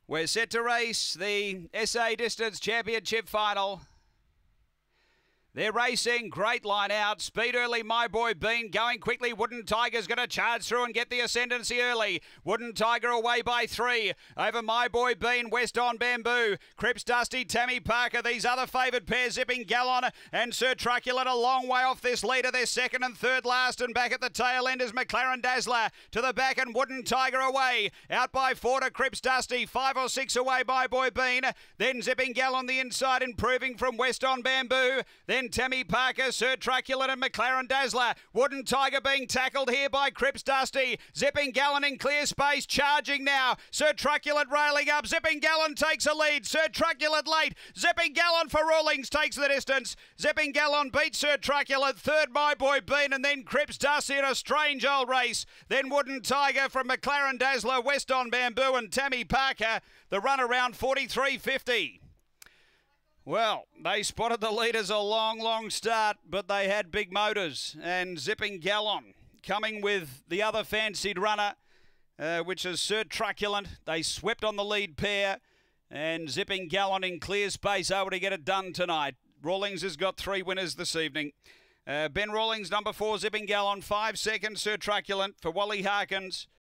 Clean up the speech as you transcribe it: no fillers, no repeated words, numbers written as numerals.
We're set to race the SA Distance Championship final. They're racing, great line out, speed early, My Boy Bean going quickly, Wooden Tiger's going to charge through and get the ascendancy early. Wooden Tiger away by 3, over My Boy Bean, West on Bamboo, Cripps Dusty, Tammy Parker, these other favoured pairs, Zipping Gallon and Sir Truculent a long way off this leader. They're second and third last, and back at the tail end is McLaren Dazzler to the back and Wooden Tiger away, out by 4 to Cripps Dusty, 5 or 6 away My Boy Bean, then Zipping Gallon the inside, improving from West on Bamboo, then Tammy Parker, Sir Truculent and McLaren Dazzler. Wooden Tiger being tackled here by Cripps Dusty. Zipping Gallon in clear space, charging now. Sir Truculent railing up. Zipping Gallon takes a lead. Sir Truculent late. Zipping Gallon for Rawlings takes the distance. Zipping Gallon beats Sir Truculent. Third My Boy Bean, and then Cripps Dusty in a strange old race. Then Wooden Tiger from McLaren Dazzler, West on Bamboo and Tammy Parker. The run around 43.50. Well, they spotted the leaders a long start, but they had big motors. And Zipping Gallon coming with the other fancied runner, which is Sir Truculent. They swept on the lead pair, and Zipping Gallon in clear space able to get it done tonight. Rawlings has got 3 winners this evening. Ben Rawlings, number 4, Zipping Gallon, 5 seconds, Sir Truculent for Wally Harkins.